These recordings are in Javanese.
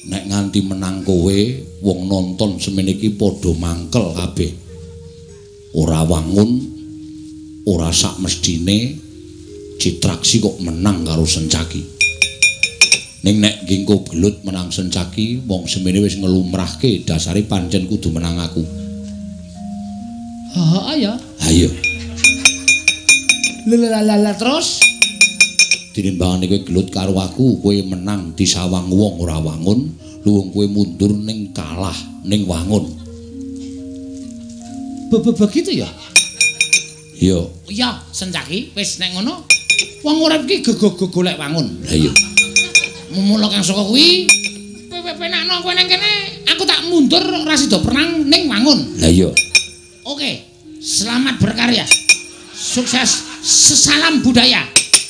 nek nganti menang kowe wong nonton semene iki padha mangkel kabeh. Ora wangun, ora sak mestine Citraksi kok menang karo Sencaki. Ning nek ngingko belut menang Sencaki, wong semene wis ngelumrahke dasare pancen kudu menang aku. Ayo. Ayo. Lala terus Tinimbangane kowe gelut karo aku, kowe menang disawang wong ora wangun, luwung kowe mundur ning kalah ning wangun. Begitu ya? Iya. Iya, Sencaki, wis nek ngono wong urip iki golek wangun. Lah iya. Mula kang saka kuwi penakno kowe nang kene, aku tak mundur ora sida perang ning wangun. Lah iya. Oke, selamat berkarya. Sukses, salam budaya.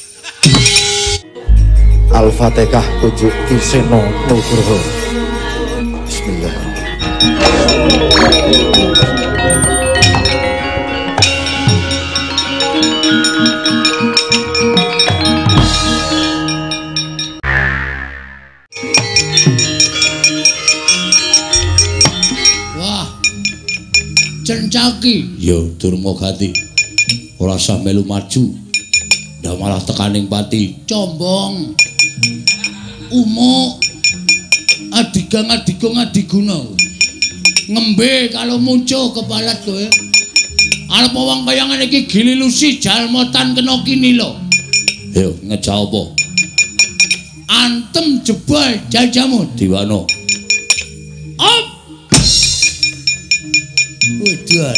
Al-Fatihah Ujuk Kiseno Nugroho. Bismillah. Wah, Sencaki. Yo Durmagati. Ora usah melu maju. Ndak malah tekaning pati. Combong. Umuk. Adigang adiguna. Ngembe kalau muncul kepalat kowe. Arep wong kaya ngene iki gililusi jalmotan kena kinilo. Yo ngejak apa? Antem jebol jajamu Diwano. Op. Wedan.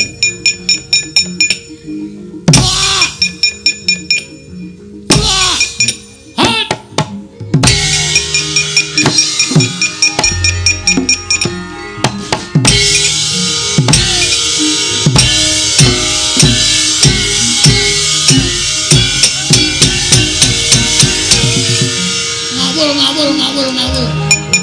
Ngawur.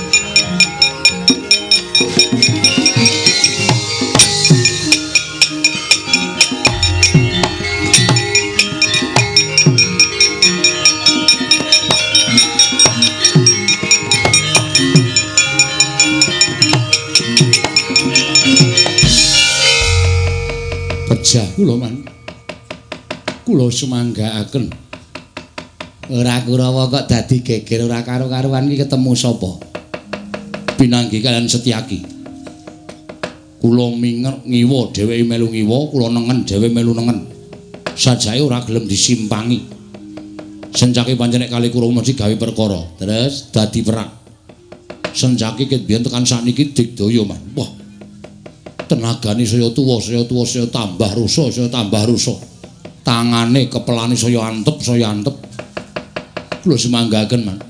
Pejah kula man. Kula semanggaaken. Ora Kurawa kok dadi geger ora karo-karuan iki ketemu sapa? Pinanggi kalian Setyaki. Kula minger ngiwa dheweke melu ngiwa, kula nengen dhewe melu nengen. Sajae ora gelem disimpangi. Sencaki pancen nek kali Kurawa mesti gawe perkara, terus dadi perang. Sencaki ket biyen tekan sakniki digdaya man. Wah. Tenagane saya tuwa, saya tambah rusa. Tangane kepelane saya antep. Kula semanggaken, Man.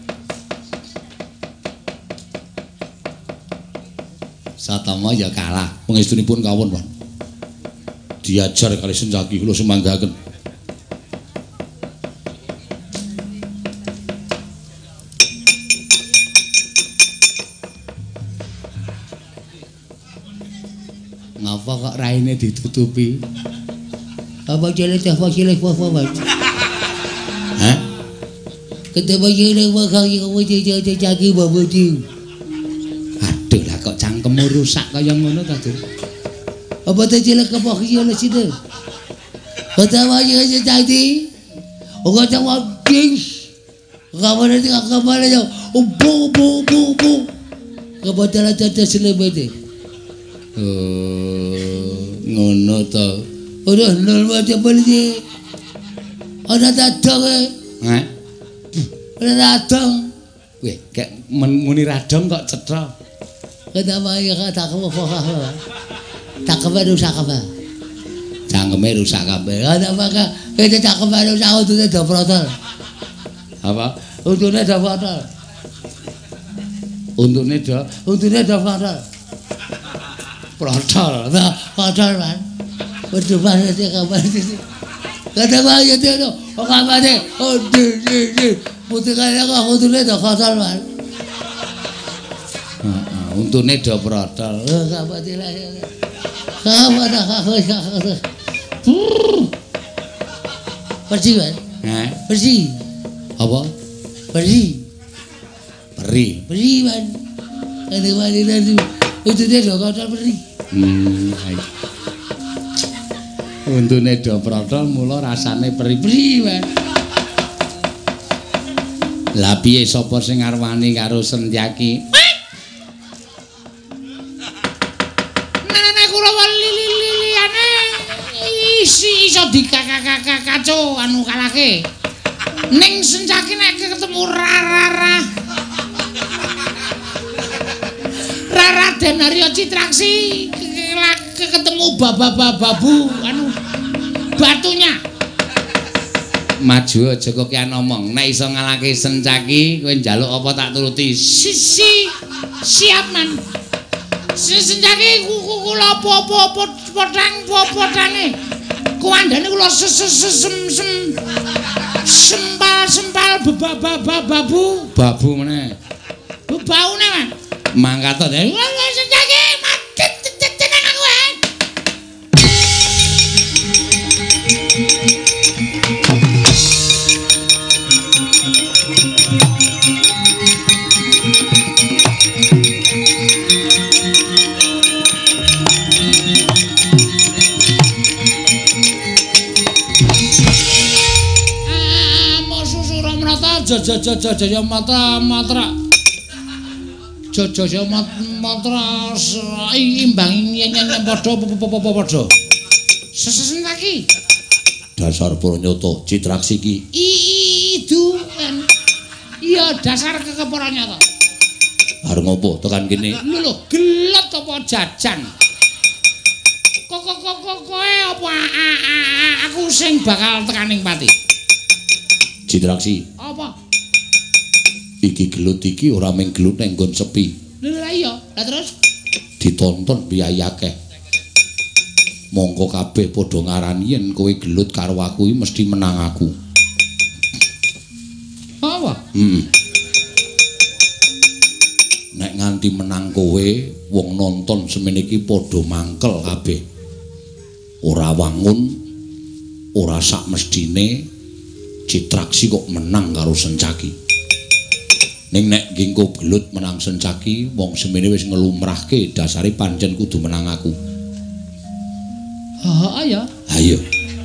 Satama ya kalah, pangestunipun kawon, Man. Diajar kali Sencaki, kula semanggaken. Ngapa kok raine ditutupi? Apa cilik? Hah? Ketemu cilik jagi babodi. Aduh lah kok cangkemmu rusak kaya ngono ta, Dur? Apa ta cilik apa cilik sini? Ketemu cilik jagi. Ora tahu dings. Kapan aja. Bu. Kebetulan ada selebete. Ngono ta. Udah nol macam beli. Ada dadong eh. Ada radong. Weh, kayak muni radong kok cetha. Kenapa ya tak apa. Tak rusak apa? Cangkeme rusak kabeh. Ada apa ka? Kita cangkeme rusak untune do protol. Apa? Untune do protol. Untune do protol. Protol. Nah, protol kan. Berdebat iki kabar iki. Kenapa ya dia tu? Oh kabare. Oh di. Putih kaya kok untune do protol kan. Untune do protol. Kabare lah. Kabare. Bersih kan? Bersih. Apa? Bersih. Bersih kan? Untune do kotor mrene. Untune do protol mula rasane peri-peri wae. Lah piye sapa sing arwani karo Sentyaki? Nene kula liyane iso dikakaco anu kalake. Ning Sentyaki nek ketemu Rara Denario Citraksi ketemu babu anu batunya. Maju aja kok kian ngomong. Nek iso ngalahke Sentyaki kowe njaluk apa tak turuti? Siap man. Sentyaki kula potange. Kuandane kula sempal babu. Babu meneh. Baune man. Mangkat to. Sentyaki mati tenang aku. Jajaya matra imbang nyen padha Sentyaki Dasar Pranyata Citraksi iki itu iya dasar kekeparanyata arep ngopo tekan kene lho gelet apa jajan koe apa aku sing bakal tekaning pati Citraksi apa iki gelut iki ora mung gelut ning nggon sepi. Lah iya, lah terus ditonton biaya akeh. Mongko kabeh padha ngarani yen kowe gelut karo aku iki mesti menang aku. Apa? Nek nganti menang kowe, wong nonton semene iki padha mangkel kabeh. Ora wangun, ora sak mestine Citraksi kok menang karo Sentyaki. Ning nek gingko gelut menang Sentyaki, wong semene wis ngelumrahke dasare pancen kudu menang aku. Ya. Ayo.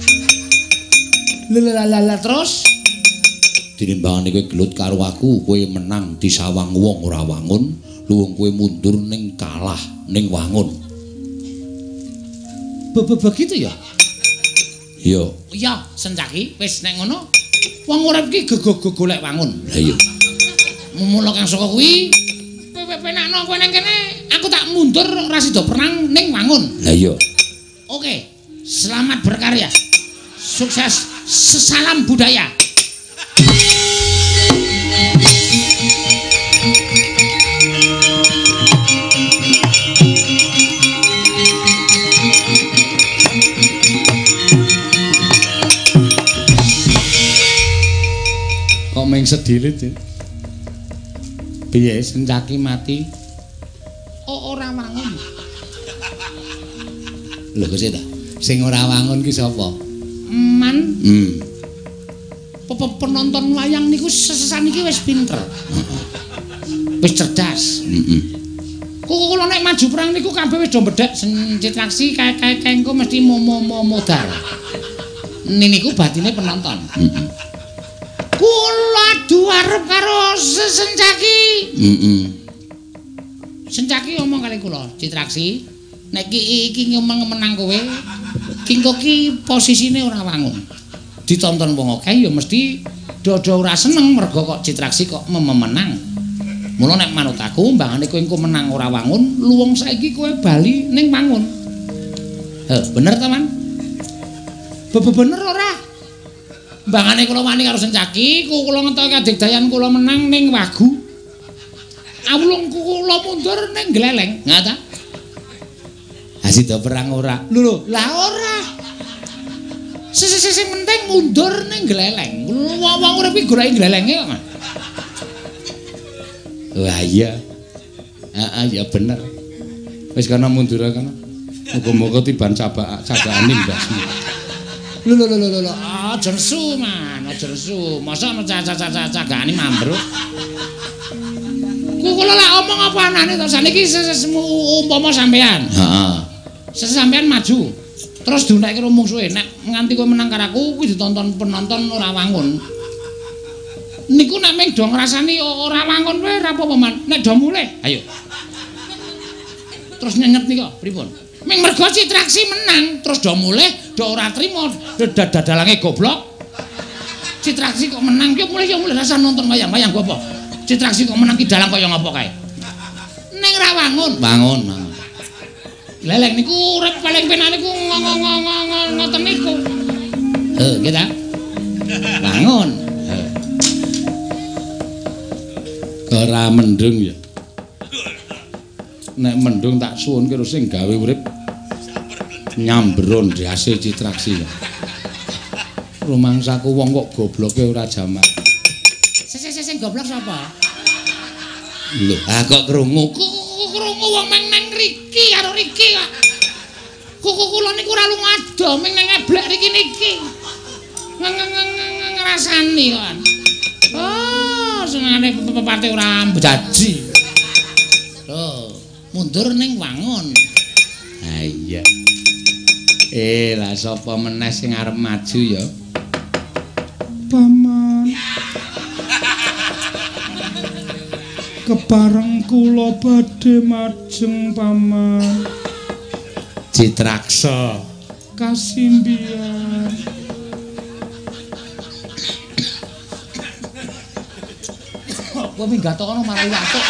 Lah terus Tinimbangane kowe gelut karo aku, kowe menang disawang wong ora wangun, luwung kowe mundur ning kalah ning wangun. Begitu ya? Iya. Iya, Sentyaki wis nek ngono, wong urip iki golek wangun. Lah iya. Mula kang saka kuwi penakno kowe nang kene, aku tak mundur ora sida perang ning wangun. Lah iya. Oke, selamat berkarya. Sukses, salam budaya. Kok meng sedilit ya? Piye Sentyaki mati? Oh, ora wangun. Lho kok ta? Sing ora wangun ki sapa? Man. Penonton wayang niku sesesan iki wis pinter. Wis cerdas. Kula nek maju perang niku kabeh wis do mbedhek Citraksi kae engko mesti modal. Niku batine penonton. Kula duarep karo Sentyaki. Sentyaki omong kali kula, Citraksi, nek iki ngomong menang kowe, kingko ki posisine ora wangun. Ditonton wong akeh ya mesti dodo ora seneng mergo kok Citraksi kok menang. Mula nek manut aku mbangane kowe engko menang ora wangun, luwung saiki kowe bali ning wangun. Bener ta, Man? Bener ora? Mbangane kula wani karo Sentyaki, kula ngentoke adigdayan kula menang ning Wagu. Awulung kula mundur ning Gleleng, ngata? Asida perang ora. Lho, lah ora. Sing penting mundur ning Gleleng. Wong urip iki goleki glelenge kok, Mas. Wah iya. Ya bener. Wis kana mundur kana. Muga-muga tiban cabakane mbasmu. Lho. Aja nesu, Man. Aja nesu. Masa cagane mambruk. Kula lak omong apa anane to saniki umpama sampean. Heeh. Sampean maju. Terus diunekke karo mungsuhe. Nek nganti kowe menang karo aku kuwi ditonton penonton ora wangun. Niku nek mung do ngrasani ora wangun wae ora apa-apa man. Nek do mulih, ayo. Terus nyenget nika pripun? Ming mergo Citraksi menang, terus do mulih, do ora trima, dadalange goblok. Citraksi kok menang, yo mulih rasa nonton wayang-wayang apa? Citraksi kok menang ki dalang kaya ngapa kae? Ning ra wangun. Wangun. Leleng niku urip paling penak niku ngoten niku. Kita. Wangun. Ora mendung ya. Nek mendung tak suwun karo sing gawe urip nyambron diase Citraksi ya. Rumangsaku wong kok gobloke ora jamak. Sing goblok sapa? Lho, kok krungu? Krungu wong meng nang Riki karo Riki kok. Kuku kula niku ora lunga ado meng nang eblek Riki niki. Ngrasani kan. Oh, senengane pepate ora jaji. Loh, mundur ning wangun. Ha iya. Lah sapa meneh sing arep maju ya? Paman. Kepareng kula badhe majeng paman. Citraksa. Kasimbian. Kowe minggat kono marai watuk.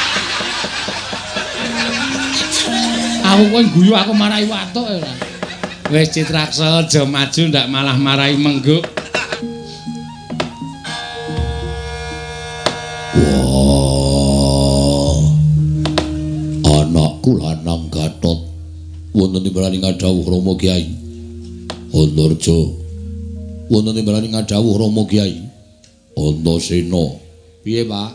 Aku kowe guyu aku marai watuk ora. Wis Citraksa aja maju ndak malah marai mengguk. Wah. Anakku lanang Gatot. Wonten timbrani ngadhawuh Rama Kyai. Antarja. Wonten timbrani ngadhawuh Rama Kyai. Antasena. Piye, Pak?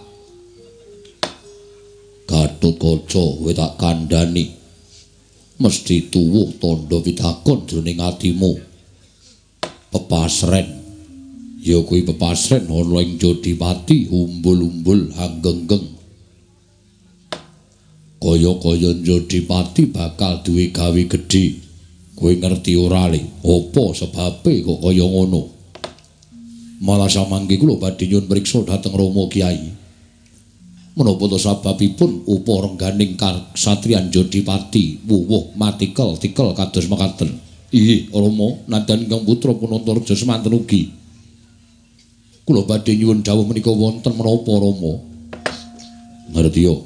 Gatotkaca kowe tak kandhani. Mesti tuwuh tandha pitakon jroning atimu. Pepasren. Ya kuwi pepasren ana ing Jodipati umbul-umbul anggenggeng. Kaya-kaya Jodipati bakal duwe gawe gedhe. Kowe ngerti ora Le? Apa sebabe kok kaya ngono? Malah samangke kula badhe nyuwun priksa dhateng Rama Kyai. Menapa to sababipun upa rengganing kasatriyan Jodipati wuwuh matikel-tikel kados mekaten? Inggih, Rama, nadyan ingkang putra Punantarja semanten ugi. Kula badhe nyuwun dawuh menika wonten menapa Rama? Ngerti yo.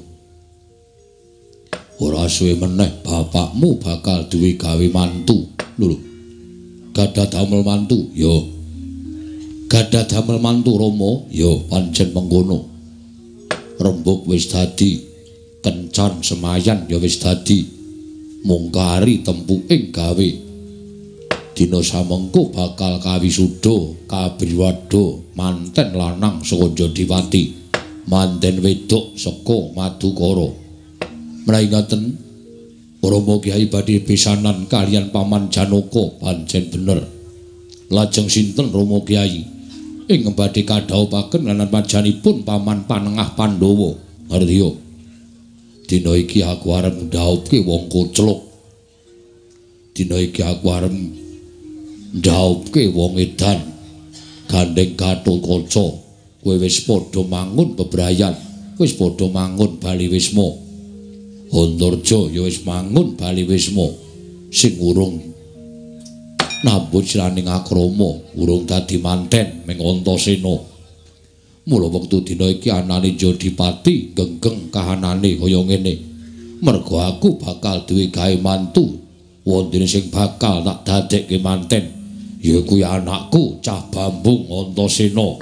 Ora suwe meneh bapakmu bakal duwe gawe mantu. Lho. Gadah damel mantu, yo. Gadah damel mantu Rama, yo pancen mengkono. Rembug wis dadi, kencan semayan ya wis dadi. Mungkari tempuking gawe. Dina samengko bakal kawisuda kabriwada manten lanang saka Jodipati, manten wedok saka Madukara. Menawi ngaten Rama Kyai badhe pisanan kalian Paman Janaka pancen bener. Lajeng sinten Rama Kyai ing badhe kadhawuhaken lan panjenenganipun Paman Panengah Pandhawa. Ngerti yo. Dina iki aku arep ndhawuhke wong kocluk. Dina iki aku arep ndhawuhke wong edan gandeng Gatotkaca. Kowe wis padha mangun bebrayan, wis padha mangun Bali Wisma. Antarja ya wis mangun Bali Wisma. Sing urung nambut siraning akrama, urung dadi manten ming Antasena. Mula wektu dina iki anane Jodipati genggeng kahanane kaya ngene. Mergo aku bakal duwe gawe mantu, wonten sing bakal tak dadekke manten. Ya kuwi anakku Cah Bambung Antasena.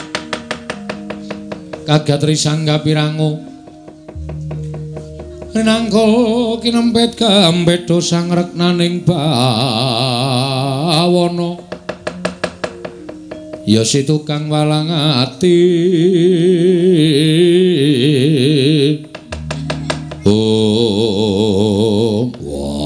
Kagatri Sangga Pirango Renangka kinempet kambedha sang reknaning bawana. Ya si tukang walang ati. Oh,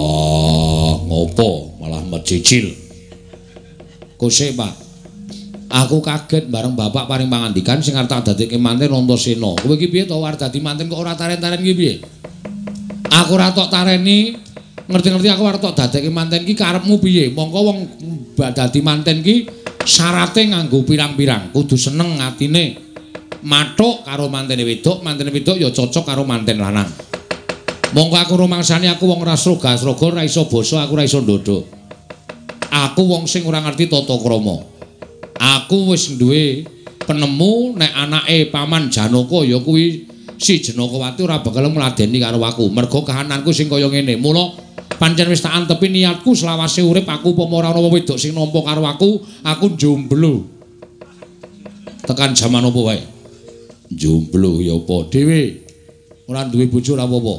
wah, ngopo malah mecicil. Kose, Pak. Aku kaget bareng bapak paring pangandikan sing arep tak dadekke manten Antasena. Kowe iki piye to arep dadi manten kok ora taren-taren iki piye? Aku ora tok tareni, ngerti-ngerti aku arep tok dadekke manten iki karepmu piye? Mongko wong dadi manten iki syarate nganggo pirang-pirang, kudu seneng atine mathuk karo mantene wedok ya cocok karo manten lanang. Mongko aku rumangsani aku wong ora sroga-sroga, ora iso basa, aku ora iso ndodho. Aku wong sing ora ngerti tata krama. Aku wis duwe penemu nek anake Paman Janaka ya kuwi si Janakawati ora bakal ngladeni karo aku. Mergo kahananku sing kaya ngene. Mula pancen wis tak antepi niatku selawase urip aku upama ora ana wedok sing nampa karo aku jomblo. Tekan jaman apa wae. Jomblo ya apa dhewe. Ora duwe bojo ora apa-apa.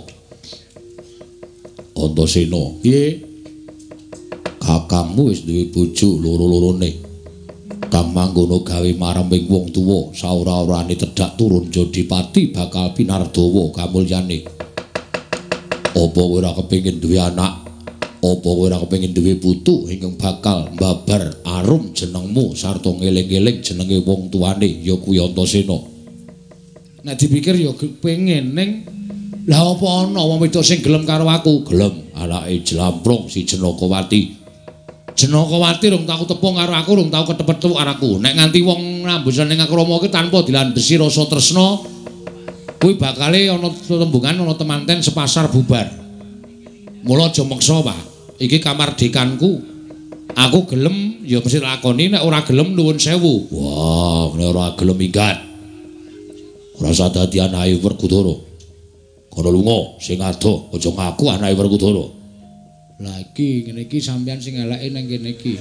Antasena, piye? Kakangmu wis duwe bojo loro-lorone. Kang mangkono gawe mareming wong tuwa saora-orane tedhak turun Jodipati bakal pinardawa kamulyane. Apa kowe ora kepengin duwe anak? Apa kowe ora kepengin duwe putu ingkang bakal mbabar arum jenengmu sarta ngeling-eling jenenge wong tuane ya kuwi Antasena. Nek dipikir ya pengen ning lha apa ana wong wedok sing gelem karo aku? Gelem, anake Jlamprung si Janakawati. Janakawati rung tau tepung karo aku, rung tau ketepet-tepuk karo aku. Nek nganti wong ngambusan ning akrama iki tanpa dilandhesi rasa tresna, kuwi bakale ana tembungan ana temanten sepasar bubar. Mula aja meksa, Pak. Iki kamardikanku. Aku gelem ya mesti lakoni, nek ora gelem nuwun sewu. Wah, nek ora gelem minggat. Ora usah dadi anake Werkudara. Kono lunga sing adoh, aja ngaku anake Werkudara. Lah iki ngene iki sampeyan sing eleke nang kene iki.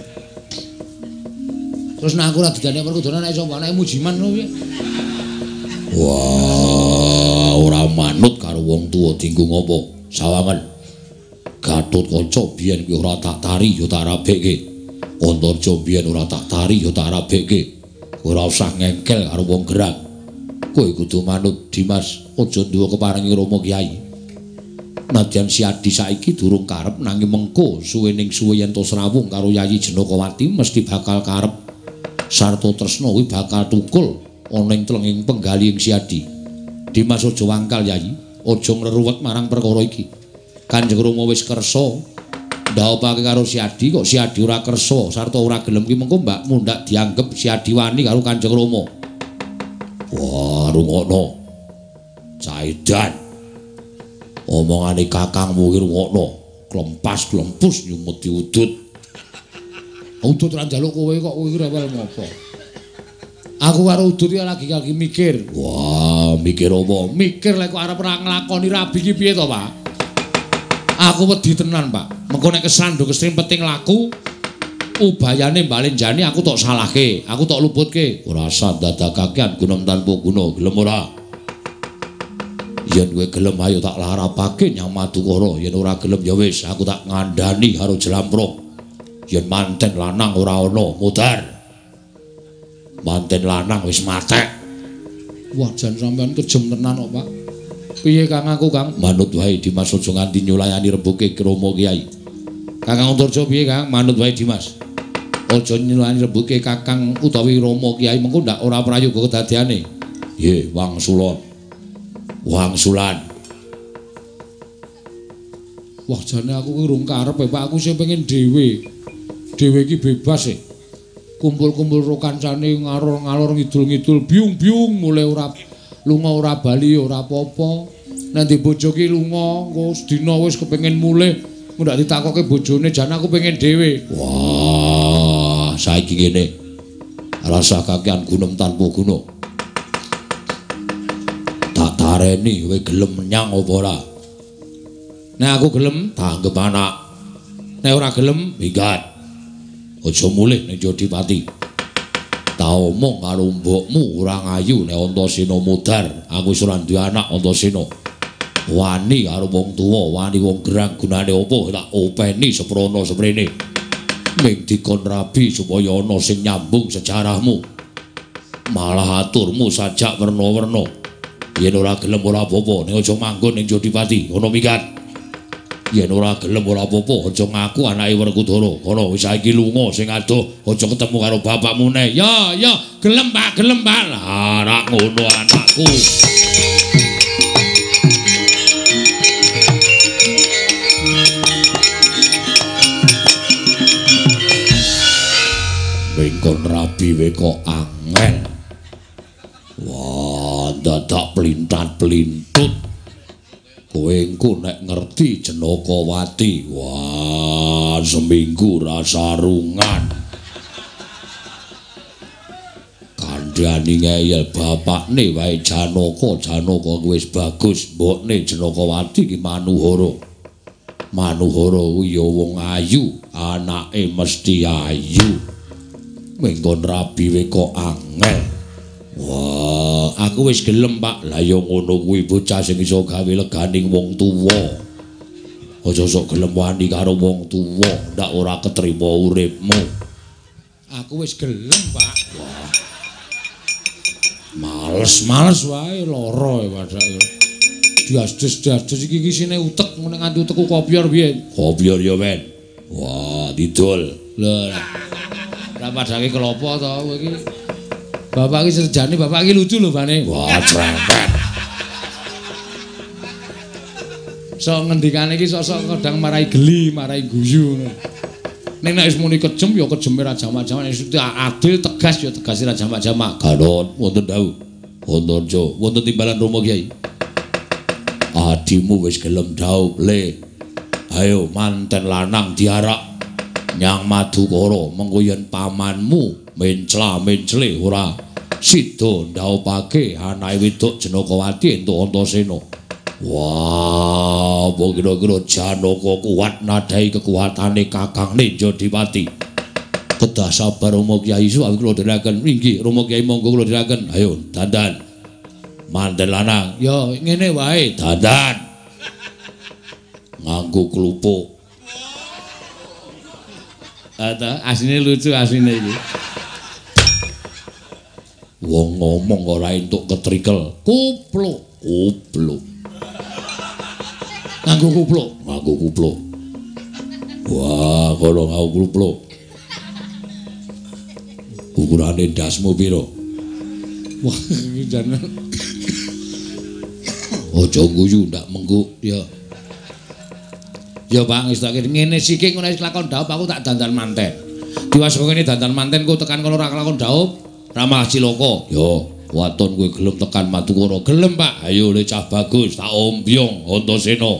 Terus nek aku ora didane Werkudara nek sapa anake Mujiman lho piye? Wah, ora manut karo wong tuwa dienggo ngopo? Sawangen. Gatotkaca biyen kuwi ora tak tari ya tak rabekke. Antarja biyen ora tak tari ya tak rabekke. Ora usah ngengkel karo wong gerang. Kowe kudu manut Dimas, aja duwe keparengi Rama Kyai. Nadyan si Adi saiki durung karep nanging mengko suwening suwe yen to srawung karo Yayi Janakawati mesti bakal karep sarta tresna kuwi bakal tukul ana ing tlenging penggali ing si Adi. Dimas aja wangkal Yayi, aja ngreruwet marang perkara iki. Kanjeng Rama wis kersa ndhawuhake karo si Adi kok si Adi ora kersa sarta ora gelem ki mengko mbak mundak dianggep si Adi wani karo Kanjeng Rama. Wah, rungokno. Caidan. Omongane kakangmu ki rungokno, klempas-klempus nyumeti udut. Udut ora njaluk kowe kok kowe iki rewel ngopo? Aku karo udut ya lagi mikir. Wah, mikir apa? Mikir lek kok arep ora nglakoni rabi ki piye to, Pak? Aku wedi tenan, Pak. Mengko nek kesandung kesrimpeting laku, ubayane balenjani aku tok salahke, aku tok luputke. Ora usah dadakakean gunem tanpa guna, gelem ora? Yen kowe gelem ayo tak larapake Nyang Madukara, yen ora gelem ya wis aku tak ngandani karo Jlamprung. Yen manten lanang ora ana, mudhar. Manten lanang wis matek. Wah, jan sampean kejem tenan kok, Pak. Piye Kang aku, Kang? Manut wae Dimas aja nganti nyulayani rembuke Rama Kyai. Kakang Antarja piye, Kang? Manut wae Dimas. Aja nyulayani rembuke Kakang utawi Rama Kyai mengko ndak ora prayoga kedadeane. Nggih, Wangsulan. Wah, jane aku ki urung karep, Pak. Aku sing pengen dhewe. Dhewe iki bebas e. Kumpul-kumpul ro kancane ngalor-ngalor ngidul-ngidul biung-biung mulai ora lunga ora bali ora apa-apa. Nek ndi bojo ki lunga, engko sedina wis kepengin mulih, ndak ditakoke bojone jane aku pengen dhewe. Wah, saiki ngene. Rasa kakean gunem tanpa guna. Tak tareni kowe gelem menyang apa ora? Nek aku gelem tak anggap anak. Nek ora gelem minggat. Aja mulih ning Jodipati. Tak omong karo mbokmu ora ngayu nek Antasena mudhar. Aku wis ora duwe anak Antasena. Wani karo wong tuwa, wani wong gerang gunane apa tak openi seprono seprene. Ning dikon rabi supaya ana sing nyambung sejarahmu. Malah aturmu sajak werna-werna. Yen ora gelem ora apa-apa, ning aja manggon ning Jodipati, ngono minggat. Yen ora gelem ora apa-apa, aja ngaku anake Werkudara. Kono wis saiki lunga sing adoh, aja ketemu karo bapakmu neh. Ya, gelem Pak, gelem Pak. Lah, rak ngono anakku. Wengkon rabi we kok angel. Wah, dadak plintat-plintut. Kowe engko nek ngerti Jenakawati, wah seminggu rasa rungan. Kandhani ngeyel bapakne wae Janaka wis bagus, mbokne Jenakawati ki Manuhara. Manuhara kuwi ya wong ayu, anake mesti ayu. Mengkon rabi we kok angel. Wah, aku wis gelem, Pak. Lah ya ngono kuwi bocah sing iso gawe leganing wong tuwa. Aja sok gelem wani karo wong tuwa, ndak ora ketrima uripmu. Aku wis gelem, Pak. Males wae lara padake. Diasdes iki sine utek ngene nganti utekku kopior piye? Kopior ya, Men. Wah, didol. Lah. Lah padake kelopo to kowe iki? Bapak iki serjane, bapak iki lucu lho bane. Wah, cerempet. So ngendikane iki sok-sok kadang marai geli, marai guyu ngono. Ning nek wis muni kejem ya kejeme ra jamak-jamak, nek adil tegas ya tegas ra jamak-jamak. Ganon wonten dawuh. Wonten jo, wonten timbalan Romo Kyai. Adimu wis gelem dawuh, Le. Ayo manten lanang diarak nyang Madukara, mengko yen pamanmu mencla-mencle ora sida ndhaupake anake wedok Jenakawati entuk Antasena. Wah, apa kira-kira Janaka kuat nadai kekuatane Kakangne Jodipati. Kedah sabar Romo Kyai suwi kula dherekaken. Inggih, Romo Kyai monggo kula dherekaken. Ayo, dandan. Manten lanang. Ya ngene wae, dandan. Nganggo klupuk. Ata asline lucu asline iki. Wong ngomong ora entuk ketrikel. Kupluk. Nganggo kupluk. Wah, kalau nganggo kupluk. Ukurane ndasmu piro? Wah, iki jan. Aja guyu ndak mengguk ya. Ya Pak, wis tak ngene siki ngono wis lakon dhaup aku tak dandan manten. Diwasa kene dandan manten ku tekan kono ora lakon dhaup, ra malah cilaka. Yo, waton kowe gelem tekan Madukara. Gelem Pak. Ayo le cah bagus, tak ombyong Antasena.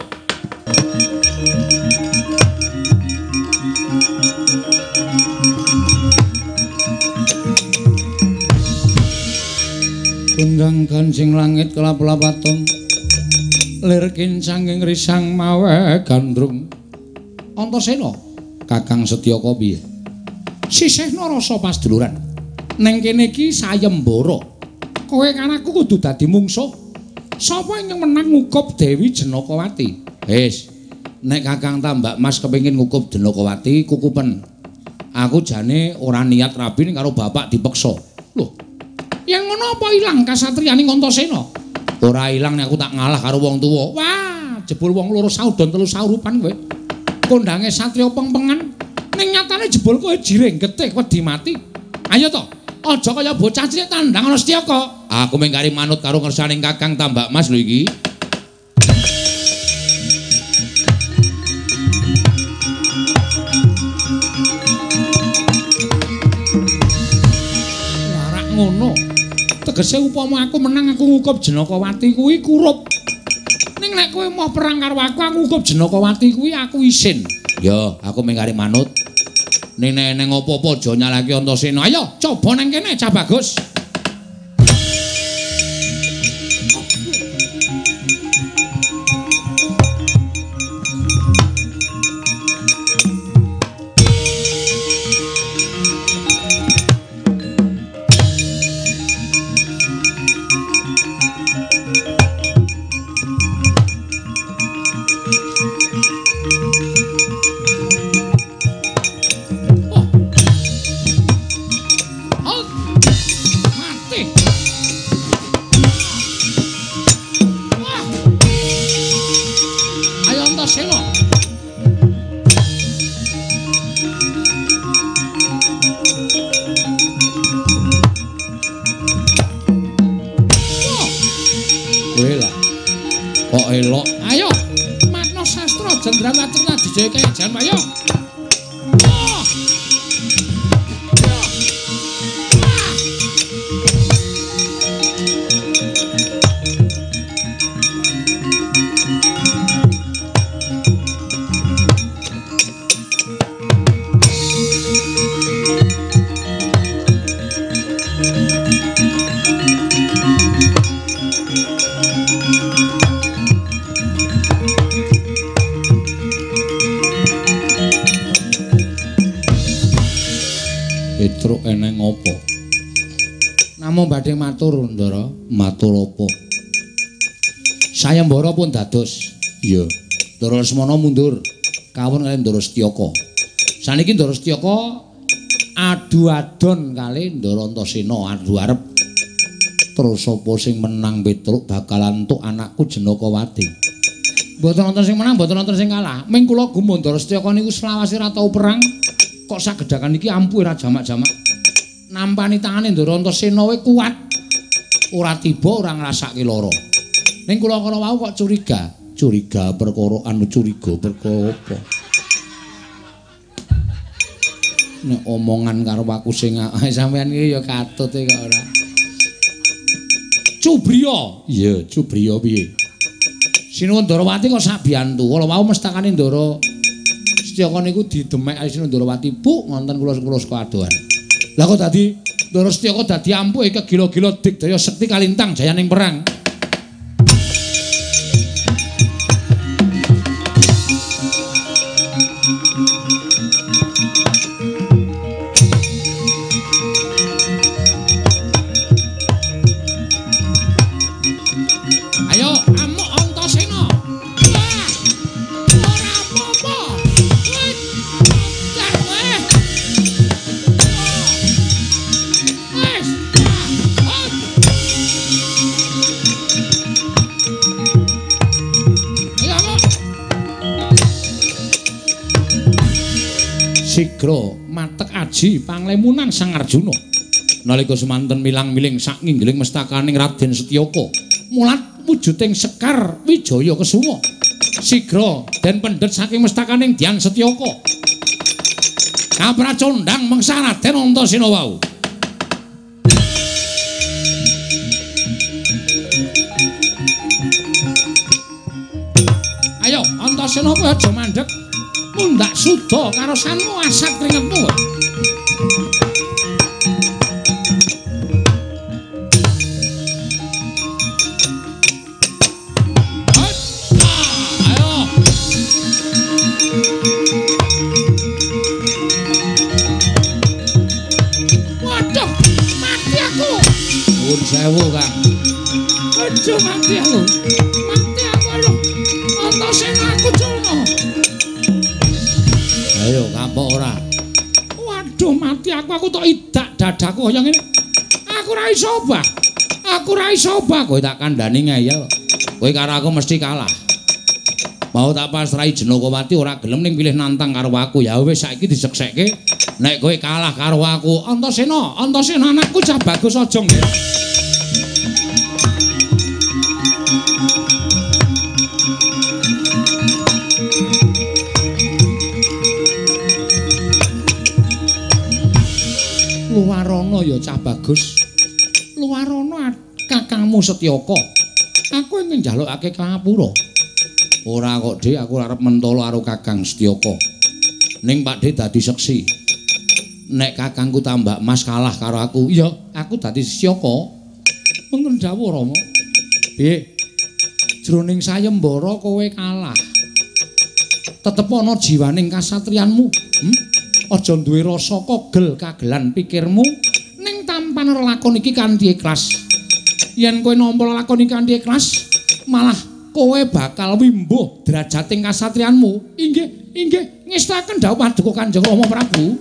Kundang kancing langit kelap-lapaton. Lir kincanging risang mawe gandrung. Antasena, Kakang Setyaka piye? Sisihna rasa pasduluran. Ning kene iki sayembara. Kowe kan aku kudu dadi mungsuh. Sapa ingkang menang ngukup Dewi Jenakawati? Wis, nek Kakang Tambak Mas kepengin ngukup Jenakawati, kukupen. Aku jane ora niat rabi ning karo bapak dipeksa. Lho, yang ngono apa ilang kasatriyaning Antasena? Ora ilang nek aku tak ngalah karo wong tuwa. Wah, jebul wong loro saudon telu saurupan kowe. Kondange satriya pengpengan. Ning nyatane jebul kowe jiring getih wedi mati. Ayo to, aja kaya bocah cilik tandang ana Setyaka. Aku mengkari manut karo ngersaning Kakang Tambak Mas lho iki. Ora ngono. Tegese upama aku menang aku ngukup Jenakawati kuwi kurup. Ning nek kowe mau perang karo aku ngukup Jenakawati kuwi aku isin. Ya, aku mengkari manut. Ning nek apa-apa aja nyalahke Antasena. Ayo, coba nang kene cah bagus. jendram aturna dijaya kaya jan ayo. Petruk eneng apa? Namung badhe matur, Ndara. Matur apa? Sayembara pun dados. Iya. Ndara Lesmana mundur kawon kaliyan Ndara Setyaka. Saniki Ndara Setyaka adu adon kali Ndara Antasena adu arep terus apa sing menang Petruk bakalan entuk anakku Jenakawati. Mboten wonten sing menang, mboten wonten sing kalah. Ming kula gumun Ndara Setyaka niku selawase ra tau perang. Kok sagedakan iki ampuh ora jamak-jamak. Nampani tangane Ndara Antasena we kuat. Ora tiba ora ngrasake lara. Ning kula kala wau kok curiga. Curiga perkara curiga perkara apa? Nek omongan karo aku sing sampean iki ya katute kok ora. Cubriya. Iya, Cubriya piye? Sinuwun Ndarawati kok sak biyantu. Kala wau mestakane Ndara Setyaka niku didemek Sinuwun Ndarawati Bu wonten kula saka adohan. Lah kok dadi Ndara Setyaka dadi ampuhe kegila-gila digdaya sekti kalintang jayaning perang. Sigra matek aji panglemunan Sang Arjuna nalika semanten milang-miling sak nginggiling mestakaning Raden Setyaka mulat wujuding Sekar Wijaya Kesuma sigra den pendhet saking mestakaning Dyang Setyaka kapracondhang mangsa Raden Antasena wau. Ayo Antasena kowe aja mandheg mundak suda karo sanmu asat keringetmu. Ayo. Waduh, mati aku. Nuwun sewu, Kang. Aduh, mati aku. Mati aku, aduh. Antasena aku culno. Ayo kapok ora. Waduh mati aku tok idak dadaku kaya ngene. Aku ra iso obah. Aku ra iso obah kowe tak kandhani ngeyel. Kowe karo aku mesti kalah. Mau tak pasrahi Jenakawati ora gelem ning pilih nantang karo aku. Ya wis saiki diseksekke. Nek kowe kalah karo aku, Antasena anakku cah bagus aja nggih. Luwarana ya cah bagus. Luwarana kakangmu Setyaka. Aku ingin njalukake kangapura. Ora kok, Dik, aku arep mentolo karo Kakang Setyaka. Ning Pakde dadi seksi. Nek kakangku tambak Mas kalah karo aku, ya aku dadi Setyaka. Mengken dawuh Rama. Piye? Jroning sayembara kowe kalah. Tetep ana jiwaning kasatriyanmu. Aja duwe rasa kogel kagelan pikirmu ning tampan lakon iki kanthi ikhlas. Yen kowe nampa lakon iki kanthi ikhlas, malah kowe bakal wimbuh derajating kasatriyanmu. Inggih, ngestaken dawuh Paduka Kanjeng Rama Prabu.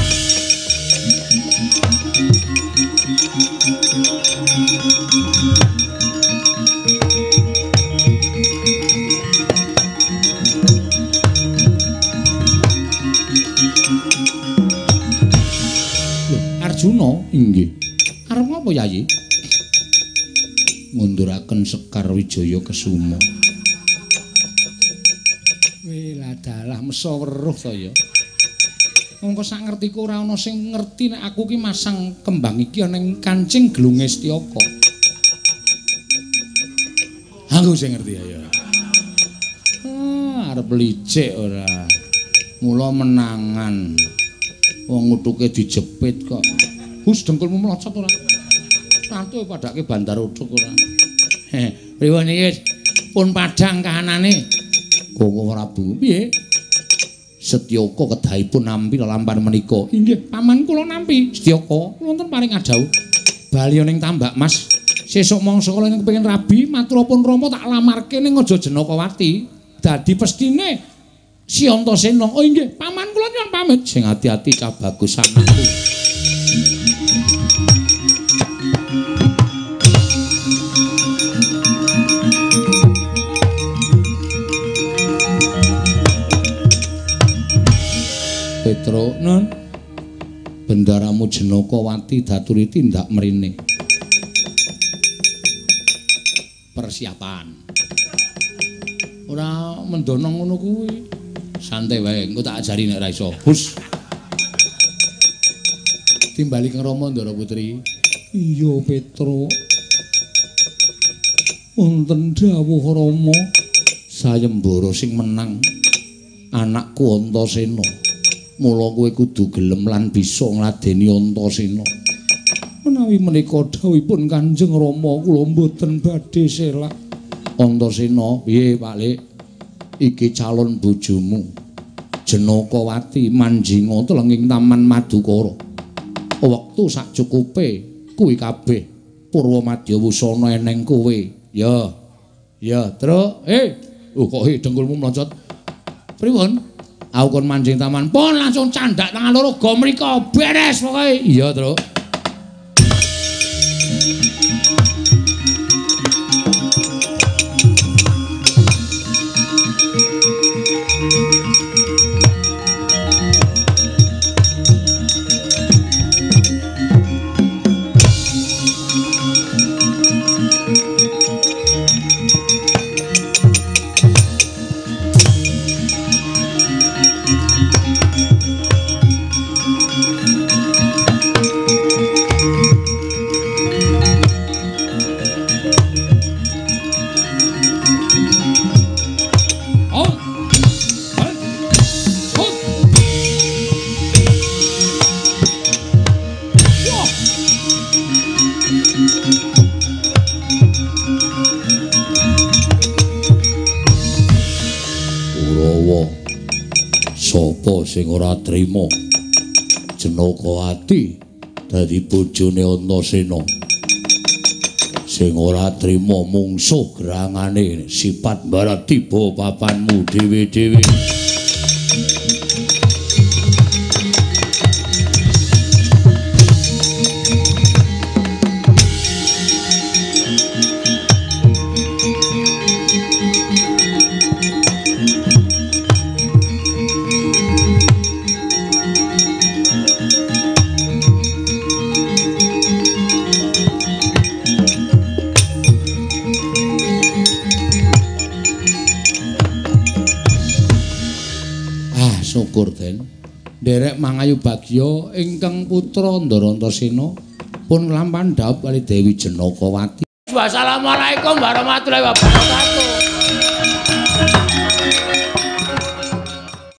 Arjuna, inggih. Arep ngapa Yayi? Ngunduraken Sekar Wijaya Kesuma. Lah dalah mesa weruh to ya. Mongko sak ngertiku ora ana sing ngerti nek aku ki masang kembang iki ana ing kancing glunge Setyaka. Aku sing ngerti ya. Arep licik ora. Mula menangan. Wong utuke dijepit kok. Hus dengkulmu melocot ora? Tantu padake bandar utuk ora. Priwon iki pun padhang kahanane. Koko Prabu piye? Setyaka kedahipun nampi lampahan menika. Inggih, paman kula nampi. Setyaka wonten paring adhau. Bali ning Tambak Mas. Sesuk mangsa kula ning kepengin rabi maturipun Rama tak lamarke ning aja Janakawati. Dadi pestine Si Antasena. Oh inggih, paman kula nyuwun pamit. Sing ati-ati cah bagus anakku. Petro, non. Bendaramu Janakawati daturi tindak mrene. Persiapan. Ora mendono ngono kuwi. Santai wae, engko tak ajari nek ra iso. Hus. Timbali Kang Rama Ndara Putri. Iya, Petro. Wonten dawuh Rama, sayembara sing menang anakku Antasena. Mula kowe kudu gelem lan bisa ngladeni Antasena. Menawi menika dawuhipun Kanjeng Rama, kula mboten badhe selak. Antasena, piye Pak Lik? Iki calon bojomu. Janakawati manjinga telenging Taman Madukara. Wektu sak cukupe kuwi kabeh Purwamadya wusana eneng kowe. Ya. Ya, Truk. Kok dengkulmu mlocot. Pripun? Aku kon manjing taman. Pun langsung candhak tangan loro go mriko. Beres pokoke. Iya, Truk. Sing ora trima Janakawati dadi bojone Antasena. Sing ora trima mungsuh gerangane sipat barat tiba papanmu dhewe-dhewe. Syukur Den. Nderek mangayu bagya ingkang putra Ndara Antasena pun lampahan dhaup kali Dewi Janakawati. Wassalamualaikum warahmatullahi wabarakatuh.